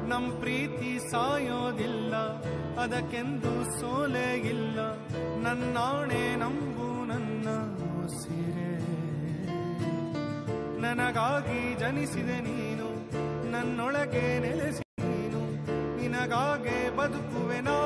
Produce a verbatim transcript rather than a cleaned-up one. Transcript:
ನಮ್ ಪ್ರೀತಿ ಸಾಯೋದಿಲ್ಲ, ಅದಕ್ಕೆಂದು ಸೋಲೆ ಇಲ್ಲ. ನನ್ನಾಣೆ ನಂಬು ನನ್ನ ಉಸಿರೇ, ನನಗಾಗಿ ಜನಿಸಿದೆ ನೀನು, ನನ್ನೊಳಗೆ ನೆಲೆಸಿ ನೀನು, ನಿನಗಾಗೆ ಬದುಕುವೆ ನಾ.